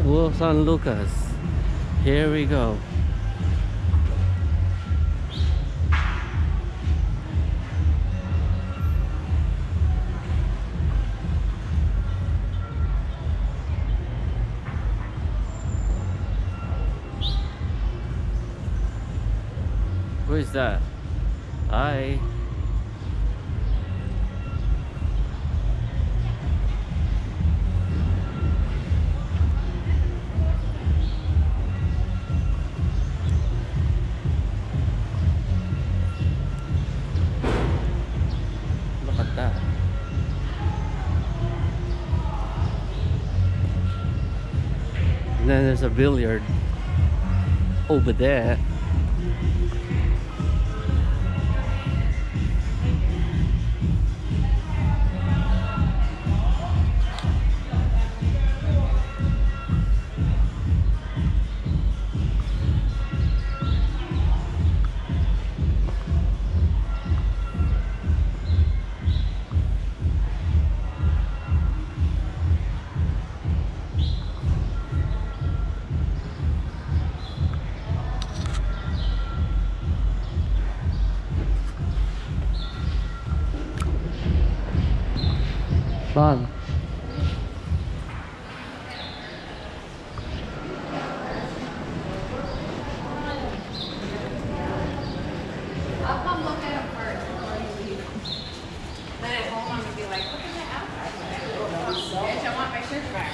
San Lucas. Here we go. Who is that? Hi. Look at that. And then there's a billiard over there. Fun. I'll come look at them first before you leave. Then at home I'm gonna be like, look at that outfit. Bitch, I want my shirt back.